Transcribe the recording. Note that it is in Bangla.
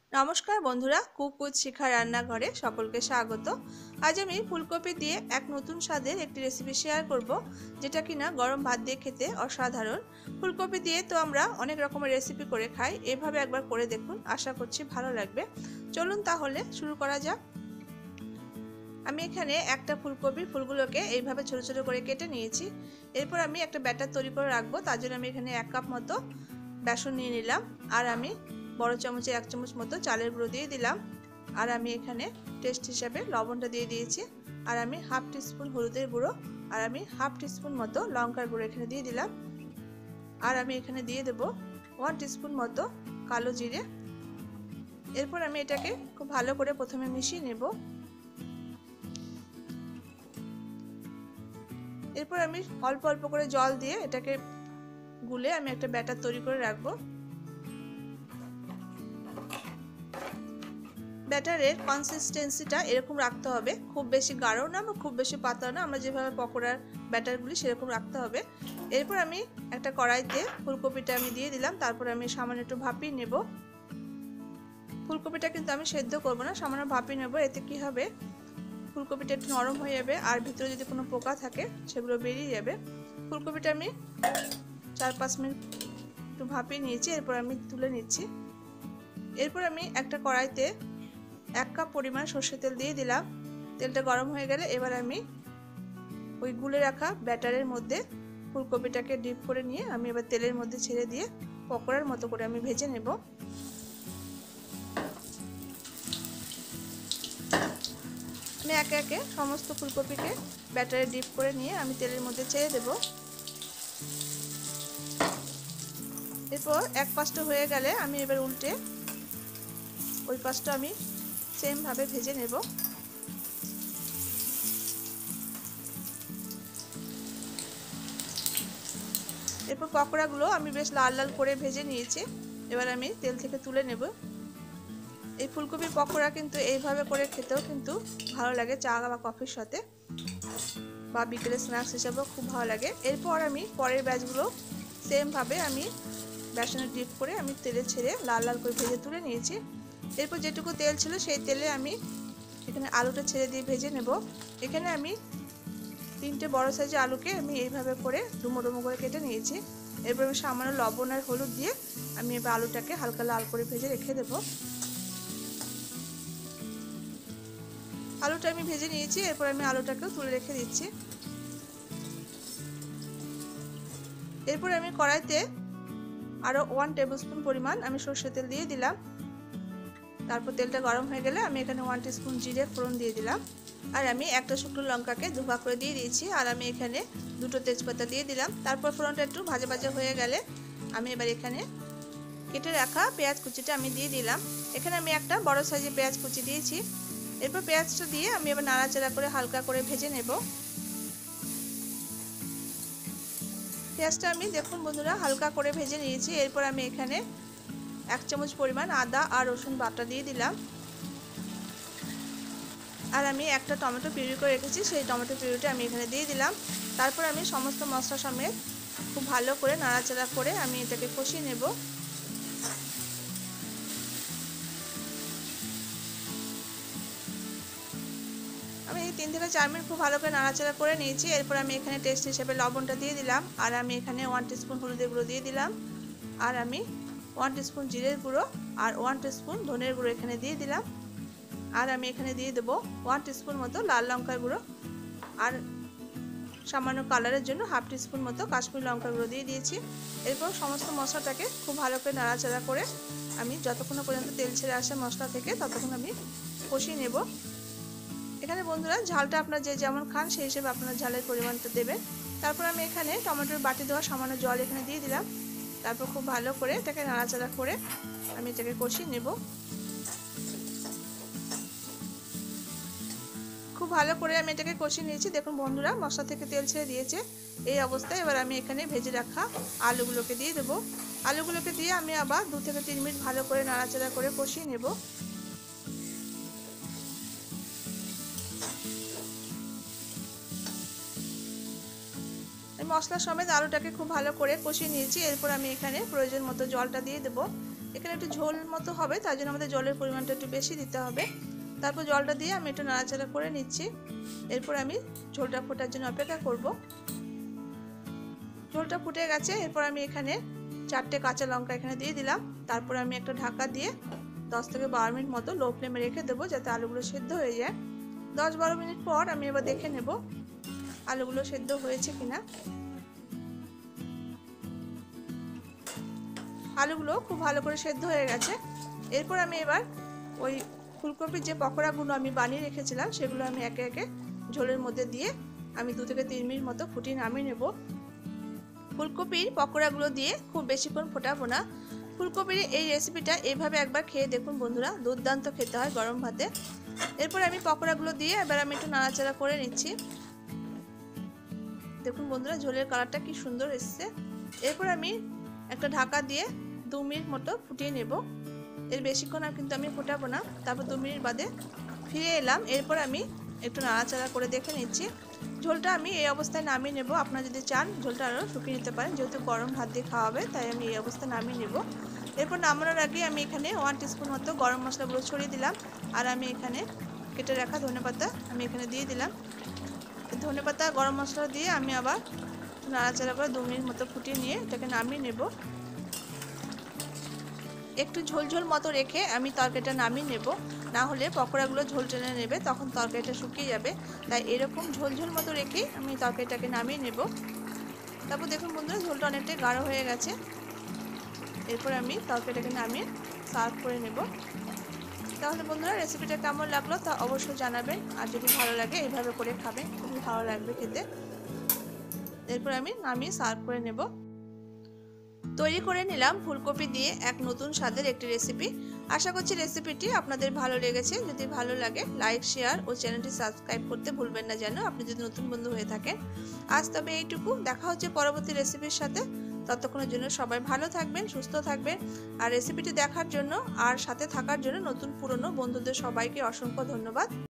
নমস্কার বন্ধুরা, কুক উইথ শিখা রান্নাঘরে সকলকে স্বাগত। আজ আমি ফুলকপি দিয়ে এক নতুন স্বাদের একটি রেসিপি শেয়ার করব, যেটা কিনা গরম ভাত দিয়ে খেতে অসাধারণ। ফুলকপি দিয়ে তো আমরা অনেক রকমের রেসিপি করে খাই, এভাবে একবার করে দেখুন, আশা করছি ভালো লাগবে। চলুন তাহলে শুরু করা যাক। আমি এখানে একটা ফুলগুলোকে এইভাবে ছোট ছোট করে কেটে নিয়েছি। এরপর আমি একটা ব্যাটার তৈরি করে রাখবো, তার জন্য আমি এখানে 1 কাপ মতো বেসন নিয়ে নিলাম। আর আমি বড় চামচে 1 চামচ মতো চালের গুঁড়ো দিয়ে দিলাম। আর আমি এখানে টেস্ট হিসাবে লবণটা দিয়ে দিয়েছি। আর আমি হাফ টিস্পুন হলুদের গুঁড়ো আর আমি হাফ টিস্পুন মতো লঙ্কার গুঁড়ো এখানে দিয়ে দিলাম। আর আমি এখানে দিয়ে দেবো 1 টিস্পুন মতো কালো জিরে। এরপর আমি এটাকে খুব ভালো করে প্রথমে মিশিয়ে নেব। এরপর আমি অল্প অল্প করে জল দিয়ে এটাকে গুলে আমি একটা ব্যাটার তৈরি করে রাখবো। ব্যাটারের কনসিস্টেন্সিটা এরকম রাখতে হবে, খুব বেশি গাঢ় না বা খুব বেশি পাতলা না, আমরা যেভাবে পকোড়ার ব্যাটারগুলি সেরকম রাখতে হবে। এরপর আমি একটা কড়াইতে ফুলকপিটা আমি দিয়ে দিলাম। তারপর আমি সামান্য একটু ভাপিয়ে নেব। ফুলকপিটা কিন্তু আমি সেদ্ধ করবো না, সামান্য ভাপিয়ে নেব। এতে কি হবে, ফুলকপিটা একটু নরম হয়ে যাবে আর ভিতরে যদি কোনো পোকা থাকে সেগুলো বেরিয়ে যাবে। ফুলকপিটা আমি 4-5 মিনিট একটু ভাপিয়ে নিয়েছি। এরপর আমি তুলে নিচ্ছি। এরপর আমি একটা কড়াইতে 1 কাপ পরিমাণ সর্ষের তেল দিয়ে দিলাম। তেলটা গরম হয়ে গেলে এবার আমি ওই গুলে রাখা ব্যাটারের মধ্যে ফুলকপিটাকে ডিপ করে নিয়ে আমি এবার তেলের মধ্যে ছেড়ে দিয়ে পকোড়ার মতো করে আমি ভেজে নেব। আমি একে একে সমস্ত ফুলকপিকে ব্যাটারে ডিপ করে নিয়ে আমি তেলের মধ্যে ছেড়ে দেব। এরপর এক পাশটা হয়ে গেলে আমি এবার উল্টে ওই পাশটা আমি সেম ভাবে ভেজে নেব। এরপর পকোড়াগুলো আমি বেশ লাল লাল করে ভেজে নিয়েছি। এবার আমি তেল থেকে তুলে নেব। এই ফুলকপি পকোড়া কিন্তু এইভাবে করে খেতেও কিন্তু ভালো লাগে, চা বা কফির সাথে বা বিকেলে স্ন্যাক্স হিসাবেও খুব ভালো লাগে। এরপর আমি পরের ব্যাচগুলো সেম ভাবে আমি বেসনে ডিপ করে আমি তেলে ছেড়ে লাল লাল করে ভেজে তুলে নিয়েছি। এরপর যেটুকু তেল ছিল সেই তেলে আমি এখানে আলুটা ছেড়ে দিয়ে ভেজে নেব। এখানে আমি 3টে বড় সাইজের আলুকে আমি এইভাবে করে ডুমো ডুমো করে কেটে নিয়েছি। এরপর আমি সামান্য লবণ আর হলুদ দিয়ে আমি এবার আলুটাকে হালকা লাল করে ভেজে রেখে দেবো। আলুটা আমি ভেজে নিয়েছি। এরপর আমি আলুটাকেও তুলে রেখে দিচ্ছি। এরপর আমি কড়াইতে আরও 1 টেবিলস্পুন পরিমাণ আমি সরষের তেল দিয়ে দিলাম। তারপর তেলটা গরম হয়ে গেলে আমি এখানে 1 টিস্পুন জিরে ফোড়ন দিয়ে দিলাম। আর আমি একটা শুকনো লঙ্কাকে দুভাগ করে দিয়ে দিয়েছি। আর আমি এখানে 2টো তেজপাতা দিয়ে দিলাম। তারপর ফোড়নটা একটু ভাজা ভাজা হয়ে গেলে আমি এবার এখানে কেটে রাখা পেঁয়াজ কুচিটা আমি দিয়ে দিলাম। এখানে আমি একটা বড় সাইজের পেঁয়াজ কুচি দিয়েছি। এরপর পেঁয়াজটা দিয়ে আমি এবার নাড়াচাড়া করে হালকা করে ভেজে নেব। পেঁয়াজটা আমি দেখুন বন্ধুরা হালকা করে ভেজে নিয়েছি। এরপর আমি এখানে 1 চামচ পরিমাণ আদা আর রসুন বাটা দিয়ে দিলাম। আর আমি একটা টমেটো পিউরি করে রেখেছি, সেই টমেটো পিউরিটা আমি এখানে দিয়ে দিলাম। তারপর আমি সমস্ত মশলা সমেত খুব ভালো করে নাড়াচাড়া করে আমি এটাকে কষিয়ে নেব। আমি 3 থেকে 4 মিনিট খুব ভালো করে নাড়াচাড়া করে নিয়েছি। এরপর আমি এখানে টেস্ট হিসেবে লবণটা দিয়ে দিলাম। আর আমি এখানে 1 টিস্পুন হলুদের গুঁড়ো দিয়ে দিলাম। আর আমি 1 টিস্পুন জিরের গুঁড়ো আর 1 টিস্পুন ধনের গুঁড়ো এখানে দিয়ে দিলাম। আর আমি এখানে দিয়ে দেবো 1 টিস্পুন মতো লাল লঙ্কার গুঁড়ো আর সামান্য কালারের জন্য হাফ টিস্পুন মতো কাশ্মীরি লঙ্কার গুঁড়ো দিয়ে দিয়েছি। এরপর সমস্ত মশলাটাকে খুব ভালো করে নাড়াচাড়া করে আমি যতক্ষণ পর্যন্ত তেল ছেড়ে আসে মশলা থেকে ততক্ষণ আমি কষিয়ে নেব। এখানে বন্ধুরা ঝালটা আপনারা যে যেমন খান সেই হিসেবে আপনার ঝালের পরিমাণটা দেবেন। তারপর আমি এখানে টমেটোর বাটি দেওয়া সামান্য জল এখানে দিয়ে দিলাম। তারপর খুব ভালো করে এটাকে নাড়াচাড়া করে আমি এটাকে কষিয়ে নেব। খুব ভালো করে আমি এটাকে কষিয়ে নিয়েছি। দেখুন বন্ধুরা মশলা থেকে তেল ছেড়ে দিয়েছে। এই অবস্থায় এবার আমি এখানে ভেজে রাখা আলুগুলোকে দিয়ে দেবো। আলুগুলোকে দিয়ে আমি আবার 2 থেকে 3 মিনিট ভালো করে নাড়াচাড়া করে কষিয়ে নেব। মশলা সমেত আলুটাকে খুব ভালো করে কষিয়ে নিয়েছি। এরপর আমি এখানে প্রয়োজন মতো জলটা দিয়ে দেবো। এখানে একটু ঝোল মতো হবে, তার জন্য আমাদের জলের পরিমাণটা একটু বেশি দিতে হবে। তারপর জলটা দিয়ে আমি একটু নাড়াচাড়া করে নিচ্ছি। এরপর আমি ঝোলটা ফোটার জন্য অপেক্ষা করব। ঝোলটা ফুটে গেছে। এরপর আমি এখানে 4টে কাঁচা লঙ্কা এখানে দিয়ে দিলাম। তারপর আমি একটা ঢাকা দিয়ে 10 থেকে 12 মিনিট মতো লো ফ্লেমে রেখে দেবো, যাতে আলুগুলো সেদ্ধ হয়ে যায়। 10-12 মিনিট পর আমি এবার দেখে নেব আলুগুলো সেদ্ধ হয়েছে কিনা। আলুগুলো খুব ভালো করে সেদ্ধ হয়ে গেছে। এরপর আমি এবার ওই ফুলকপির যে পকোড়াগুলো আমি বানিয়ে রেখেছিলাম সেগুলো আমি একে একে ঝোলের মধ্যে দিয়ে আমি 2 থেকে 3 মিনিট মতো ফুটিয়ে নামিয়ে নেব। ফুলকপির পকোড়াগুলো দিয়ে খুব বেশিক্ষণ ফোটাবো না। ফুলকপির এই রেসিপিটা এইভাবে একবার খেয়ে দেখুন বন্ধুরা, দুর্দান্ত খেতে হয় গরম ভাতে। এরপর আমি পকোড়াগুলো দিয়ে এবার আমি একটু নাড়াচাড়া করে নিচ্ছি। দেখুন বন্ধুরা, ঝোলের কালারটা কি সুন্দর এসছে। এরপর আমি একটা ঢাকা দিয়ে 2 মিনিট মতো ফুটিয়ে নেব। এর বেশিক্ষণ আর কিন্তু আমি ফোটাবো না। তারপর 2 মিনিট বাদে ফিরে এলাম। এরপর আমি একটু নাড়াচাড়া করে দেখে নিচ্ছি। ঝোলটা আমি এই অবস্থায় নামিয়ে নেব। আপনারা যদি চান ঝোলটা আরও শুকিয়ে নিতে পারেন, যেহেতু গরম ভাত দিয়ে খাওয়া হবে তাই আমি এই অবস্থায় নামিয়ে নেব। এরপর নামানোর আগে আমি এখানে 1 টিস্পুন মতো গরম মশলাগুলো ছড়িয়ে দিলাম। আর আমি এখানে কেটে রাখা ধনেপাতা আমি এখানে দিয়ে দিলাম। ধনেপাতা গরম মশলা দিয়ে আমি আবার নাড়াচাড়া করে 2 মিনিট মতো ফুটিয়ে নিয়ে এটাকে নামিয়ে নেব। একটু ঝোল ঝোল মতো রেখে আমি তরকারিটা নামিয়ে নেব, না হলে পকোড়াগুলো ঝোল টেনে নেবে, তখন তরকারিটা শুকিয়ে যাবে। তাই এরকম ঝোল ঝোল মতো রেখে আমি তরকারিটাকে নামিয়ে নেব। তারপর দেখুন বন্ধুরা, ঝোলটা অনেকটাই গাঢ় হয়ে গেছে। এরপর আমি তরকারিটাকে নামিয়ে সার্ভ করে নেব। তাহলে বন্ধুরা, রেসিপিটা কেমন লাগলো তা অবশ্যই জানাবেন। আর যদি ভালো লাগে এইভাবে করে খাবেন, খুবই ভালো লাগবে খেতে। এরপর আমি নামিয়ে সার্ভ করে নেব। তৈরি করে নিলাম ফুলকপি দিয়ে এক নতুন স্বাদের একটি রেসিপি। আশা করছি রেসিপিটি আপনাদের ভালো লেগেছে। যদি ভালো লাগে লাইক, শেয়ার ও চ্যানেলটি সাবস্ক্রাইব করতে ভুলবেন না যেন, আপনি যদি নতুন বন্ধু হয়ে থাকেন। আজ তবে এইটুকু, দেখা হচ্ছে পরবর্তী রেসিপির সাথে। ততক্ষণের জন্য সবাই ভালো থাকবেন, সুস্থ থাকবেন। আর রেসিপিটি দেখার জন্য আর সাথে থাকার জন্য নতুন পুরনো বন্ধুদের সবাইকে অসংখ্য ধন্যবাদ।